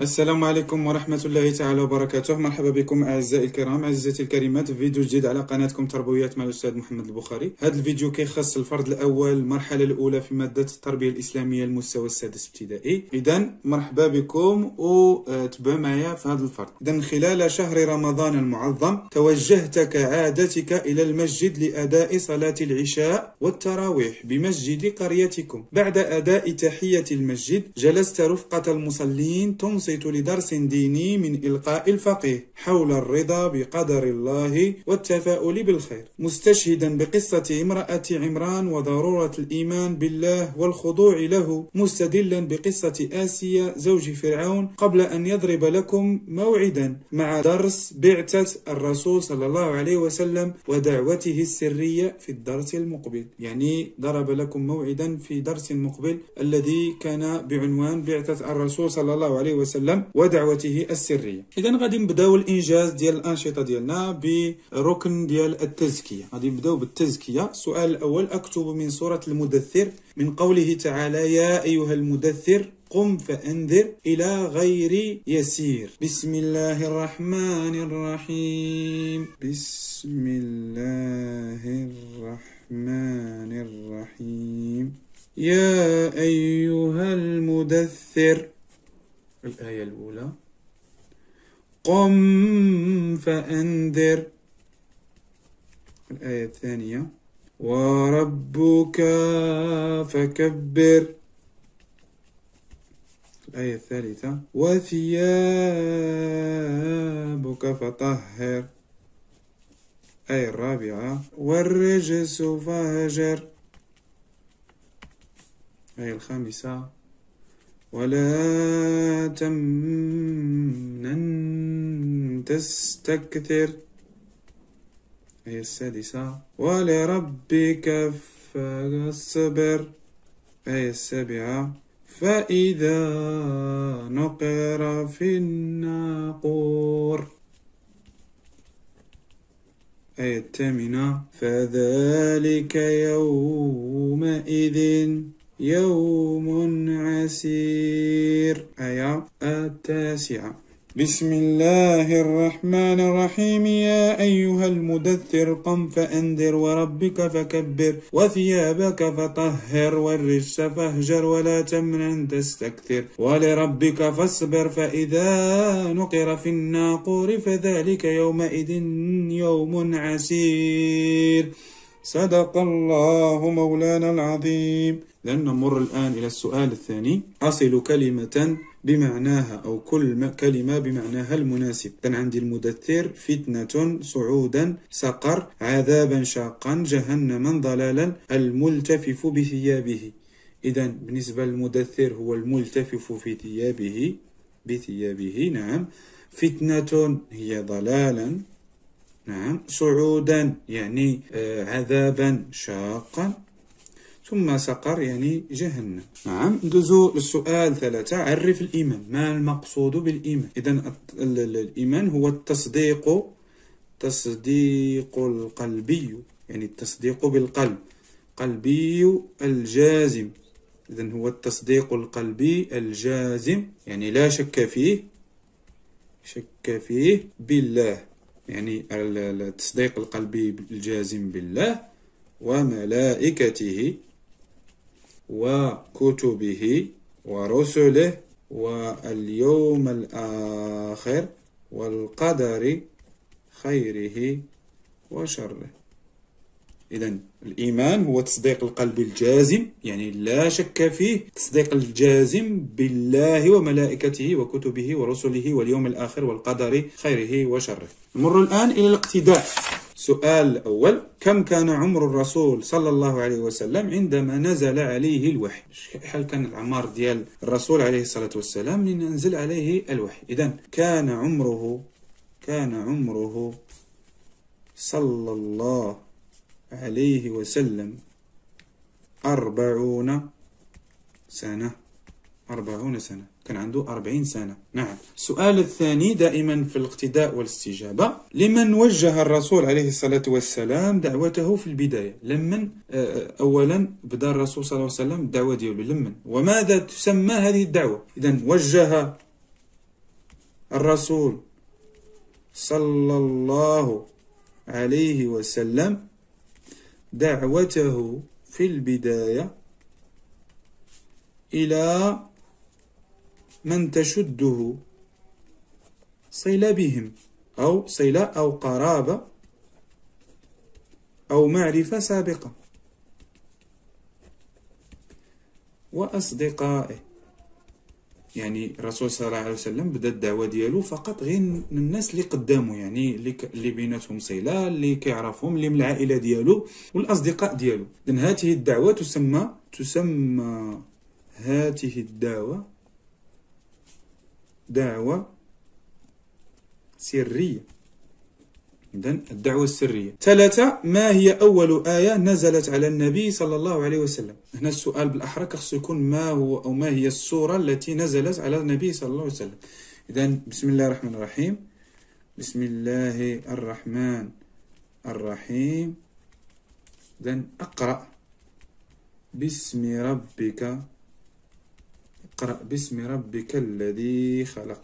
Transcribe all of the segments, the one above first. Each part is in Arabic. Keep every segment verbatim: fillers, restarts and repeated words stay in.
السلام عليكم ورحمة الله تعالى وبركاته. مرحبا بكم أعزائي الكرام، عزيزتي الكريمات، في فيديو جديد على قناتكم تربويات مع الأستاذ محمد البخاري. هذا الفيديو كيخص الفرد الأول، المرحلة الأولى في مادة التربية الإسلامية المستوى السادس ابتدائي. إذا مرحبا بكم وتبعوا معايا في هذا الفرد. إذا خلال شهر رمضان المعظم توجهت كعادتك إلى المسجد لأداء صلاة العشاء والتراويح بمسجد قريتكم. بعد أداء تحية المسجد جلست رفقة المصلين تنصت لدرس ديني من إلقاء الفقيه حول الرضا بقدر الله والتفاؤل بالخير، مستشهدا بقصة امرأة عمران وضرورة الإيمان بالله والخضوع له، مستدلا بقصة آسيا زوج فرعون، قبل أن يضرب لكم موعدا مع درس بعثة الرسول صلى الله عليه وسلم ودعوته السرية في الدرس المقبل. يعني ضرب لكم موعدا في درس مقبل الذي كان بعنوان بعثة الرسول صلى الله عليه وسلم ودعوته السرية. إذا غادي نبداو الإنجاز ديال الأنشطة ديالنا بركن ديال التزكية. غادي نبداو بالتزكية. السؤال الأول: أكتب من سورة المدثر من قوله تعالى: يا أيها المدثر قم فأنذر إلى غير يسير. بسم الله الرحمن الرحيم. بسم الله الرحمن الرحيم. يا أيها المدثر. الآية الأولى: قم فأنذر. الآية الثانية: وربك فكبر. الآية الثالثة: وثيابك فطهر. الآية الرابعة: والرجس فهجر. الآية الخامسة: ولا تمنن تستكثر. الآية السادسة: ولربك فاصبر. الآية السابعة: فإذا نقر في الناقور. الآية الثامنة: فذلك يومئذ يوم عسير. آية التاسعة: بسم الله الرحمن الرحيم. يا أيها المدثر قم فأنذر وربك فكبر وثيابك فطهر والرجس فاهجر ولا تمنن تستكثر ولربك فاصبر فإذا نقر في الناقور فذلك يومئذ يوم عسير. صدق الله مولانا العظيم. لن نمر الآن إلى السؤال الثاني: أصل كلمة بمعناها أو كل كلمة بمعناها المناسب. كان عندي المدثر: فتنة، صعودا، سقر، عذابا شاقا، جهنما، ضلالا، الملتفف بثيابه. إذا بالنسبة للمدثر هو الملتفف في ثيابه بثيابه. نعم. فتنة هي ضلالا. نعم. صعودا يعني عذابا شاقا. ثم سقر يعني جهنم. نعم. ندوزو للسؤال ثلاثة: عرف الإيمان. ما المقصود بالإيمان؟ إذن الإيمان هو التصديق تصديق القلبي، يعني التصديق بالقلب، قلبي الجازم. إذن هو التصديق القلبي الجازم، يعني لا شك فيه شك فيه بالله، يعني التصديق القلبي الجازم بالله وملائكته وكتبه ورسله واليوم الآخر والقدر خيره وشره. إذن الإيمان هو تصديق القلب الجازم، يعني لا شك فيه، تصديق الجازم بالله وملائكته وكتبه ورسله واليوم الآخر والقدر خيره وشره. نمر الآن إلى الاقتداء. السؤال الأول: كم كان عمر الرسول صلى الله عليه وسلم عندما نزل عليه الوحي؟ شحال كان العمر ديال الرسول عليه الصلاة والسلام لننزل عليه الوحي؟ إذن كان عمره كان عمره صلى الله عليه وسلم أربعون سنة. أربعون سنة، كان عنده أربعين سنة. نعم. السؤال الثاني دائما في الاقتداء والاستجابة: لمن وجه الرسول عليه الصلاة والسلام دعوته في البداية؟ لمن أولا بدأ الرسول صلى الله عليه وسلم الدعوة ديالو؟ لمن؟ وماذا تسمى هذه الدعوة؟ إذن وجه الرسول صلى الله عليه وسلم دعوته في البداية إلى من تشده صلة بهم، أو صلة أو قرابة أو معرفة سابقة، وأصدقائه. يعني الرسول صلى الله عليه وسلم بدا الدعوة ديالو فقط غير الناس اللي قدامه، يعني اللي, ك... اللي بيناتهم صلة، اللي كيعرفهم، اللي من العائلة ديالو والأصدقاء ديالو. إذن هذه الدعوة تسمى تسمى هذه الدعوة دعوة سرية. إذن الدعوة السرية. ثلاثة، ما هي أول آية نزلت على النبي صلى الله عليه وسلم؟ هنا السؤال بالأحرى خصو يكون ما هو أو ما هي السورة التي نزلت على النبي صلى الله عليه وسلم. إذن بسم الله الرحمن الرحيم. بسم الله الرحمن الرحيم. إذن أقرأ باسم ربك اقرأ باسم ربك الذي خلق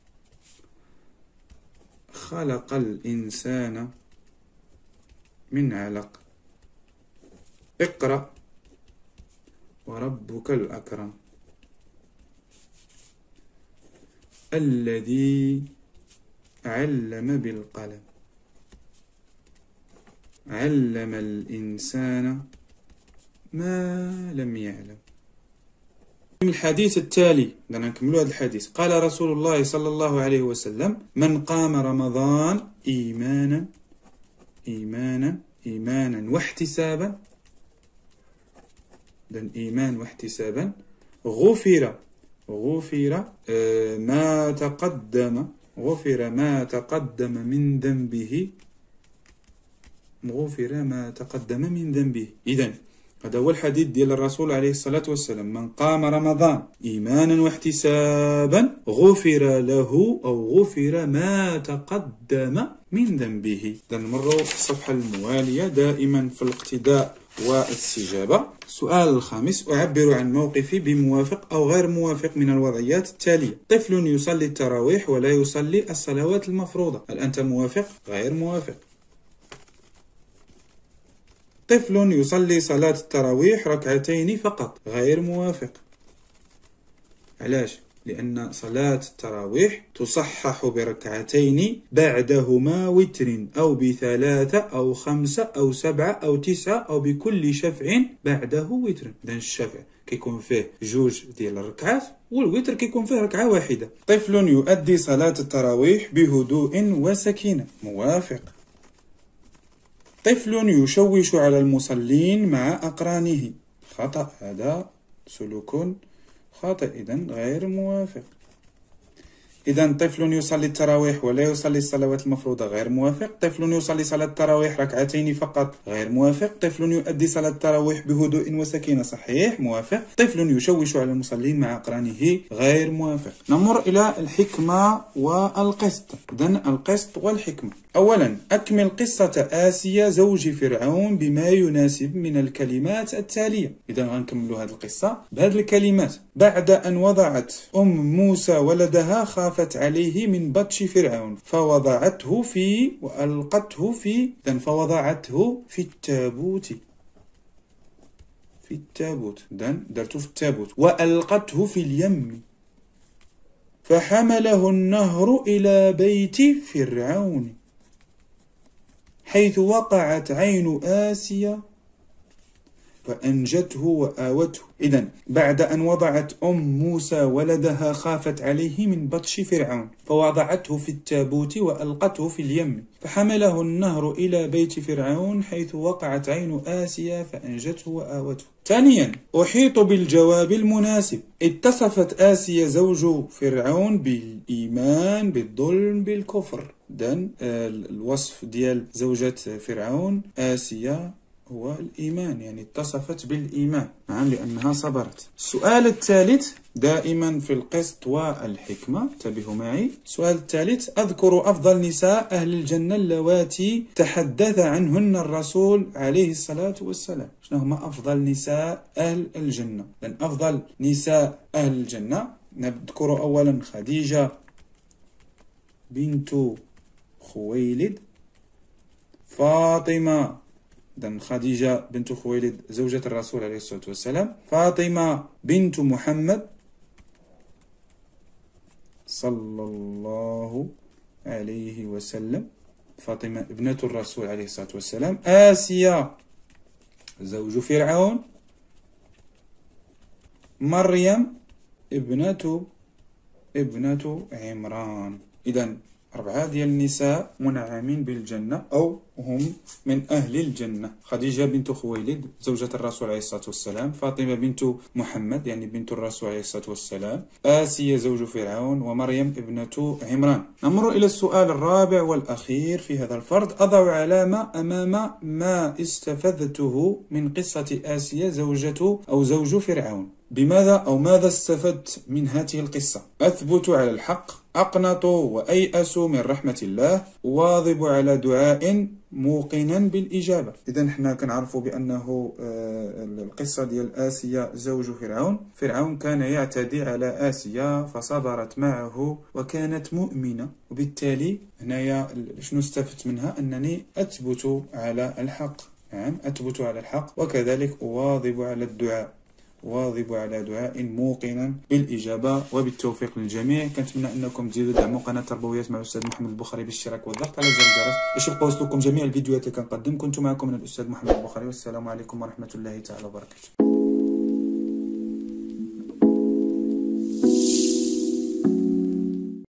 خلق الإنسان من علق اقرأ وربك الأكرم الذي علم بالقلم علم الإنسان ما لم يعلم. الحديث التالي بدنا نكملوا هذا الحديث. قال رسول الله صلى الله عليه وسلم: من قام رمضان إيمانا إيمانا إيمانا واحتسابا، إذن إيمان واحتسابا، غفر غفر آه ما تقدم غفر ما تقدم من ذنبه غفر ما تقدم من ذنبه. إذن هذا هو الحديث ديال الرسول عليه الصلاة والسلام: من قام رمضان إيمانا واحتسابا غفر له أو غفر ما تقدم من ذنبه. نمر الصفحة الموالية دائما في الاقتداء والاستجابة. السؤال الخامس: أعبر عن موقفي بموافق أو غير موافق من الوضعيات التالية. طفل يصلي التراويح ولا يصلي الصلوات المفروضة، هل أنت موافق؟ غير موافق. طفل يصلي صلاة التراويح ركعتين فقط، غير موافق. علاش؟ لأن صلاة التراويح تصحح بركعتين بعدهما وتر أو بثلاثة أو خمسة أو سبعة أو تسعة أو بكل شفع بعده وتر. إذن الشفع كيكون فيه جوج ديال الركعات والوتر كيكون فيه ركعة واحدة. طفل يؤدي صلاة التراويح بهدوء وسكينة، موافق. طفل يشوش على المصلين مع أقرانه، خطأ، هذا سلوك خاطئ، إذن غير موافق. إذن طفل يصلي التراويح ولا يصلي الصلوات المفروضة، غير موافق. طفل يصلي صلاة التراويح ركعتين فقط، غير موافق. طفل يؤدي صلاة التراويح بهدوء وسكينة، صحيح، موافق. طفل يشوش على المصلين مع أقرانه، غير موافق. نمر إلى الحكمة والقسط. إذن القسط والحكمة. أولا، أكمل قصة آسيا زوج فرعون بما يناسب من الكلمات التالية. إذا غنكملوا هذه القصة بهذه الكلمات: بعد أن وضعت أم موسى ولدها خافت عليه من بطش فرعون فوضعته في وألقته في إذن فوضعته في التابوت في التابوت إذن درته في التابوت وألقته في اليم فحمله النهر إلى بيت فرعون حيث وقعت عين آسيا فأنجته وآوته. إذن بعد أن وضعت أم موسى ولدها خافت عليه من بطش فرعون فوضعته في التابوت وألقته في اليم فحمله النهر إلى بيت فرعون حيث وقعت عين آسيا فأنجته وآوته. ثانيا، أحيط بالجواب المناسب. اتصفت آسيا زوج فرعون بالإيمان بالظلم بالكفر. إذن الوصف ديال زوجة فرعون آسيا هو الإيمان، يعني اتصفت بالإيمان، نعم، لأنها صبرت. السؤال الثالث دائما في القسط والحكمة، انتبهوا معي. السؤال الثالث: أذكر أفضل نساء أهل الجنة اللواتي تحدث عنهن الرسول عليه الصلاة والسلام. شنو هما أفضل نساء أهل الجنة؟ لأن أفضل نساء أهل الجنة نذكر أولا خديجة بنت خويلد. فاطمة، إذن خديجة بنت خويلد زوجة الرسول عليه الصلاة والسلام. فاطمة بنت محمد صلى الله عليه وسلم، فاطمة ابنة الرسول عليه الصلاة والسلام. آسيا زوج فرعون. مريم ابنة ابنة عمران. إذن أربعة ديال النساء منعمين بالجنة أو هم من أهل الجنة. خديجة بنت خويلد زوجة الرسول عليه الصلاة والسلام. فاطمة بنت محمد يعني بنت الرسول عليه الصلاة والسلام. آسيا زوج فرعون. ومريم ابنة عمران. نمر إلى السؤال الرابع والأخير في هذا الفرض. أضع علامة أمام ما استفدته من قصة آسيا زوجة أو زوج فرعون. بماذا أو ماذا استفدت من هذه القصة؟ أثبت على الحق، أقنط وأيأس من رحمة الله، واظب على دعاء موقنا بالإجابة. إذا حنا كنعرفوا بأنه القصة ديال آسيا زوج فرعون، فرعون كان يعتدي على آسيا فصبرت معه وكانت مؤمنة، وبالتالي هنايا شنو استفدت منها؟ أنني أثبت على الحق. نعم، أثبت على الحق، وكذلك أواظب على الدعاء، واظب على دعاء موقنا بالإجابة. وبالتوفيق للجميع. كنتمنى أنكم تزيدوا دعموا قناة تربويات مع الأستاذ محمد البخاري بالاشتراك والضغط على زر الجرس باش يبقى وصلكم جميع الفيديوهات اللي كنقدم. كنت معكم من الأستاذ محمد البخاري، والسلام عليكم ورحمة الله تعالى وبركاته.